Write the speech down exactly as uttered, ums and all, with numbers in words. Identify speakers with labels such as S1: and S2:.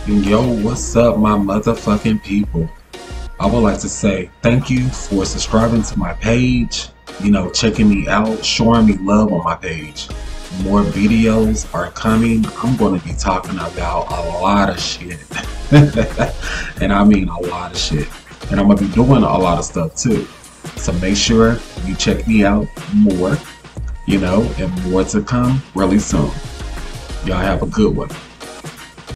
S1: Yo, what's up, my motherfucking people? I would like to say thank you for subscribing to my page, you know, checking me out, showing me love on my page. More videos are coming. I'm going to be talking about a lot of shit. And I mean a lot of shit. And I'm going to be doing a lot of stuff too. So make sure you check me out more, you know, and more to come really soon. Y'all have a good one.